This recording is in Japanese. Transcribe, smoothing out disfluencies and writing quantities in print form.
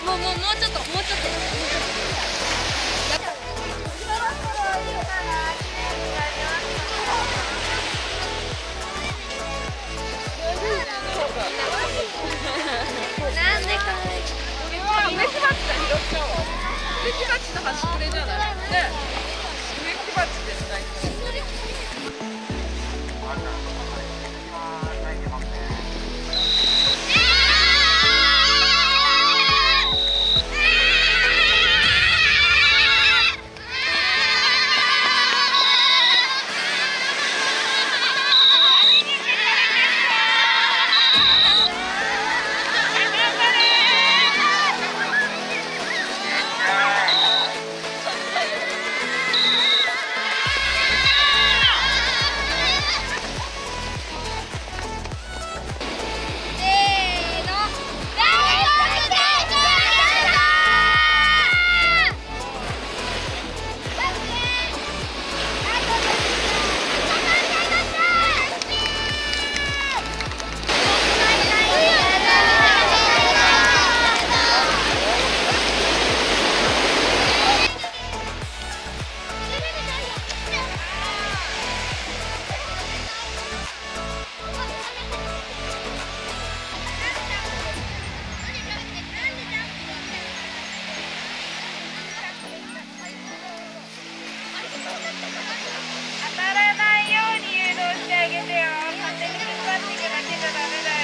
うちょっと。なんでかい。これは植木鉢だ、拾っちゃおう。植木鉢と端くれじゃない。ね。植木鉢です大体。当たらないように誘導してあげてよ。勝手に引っ張っていくだけじゃダメだよ。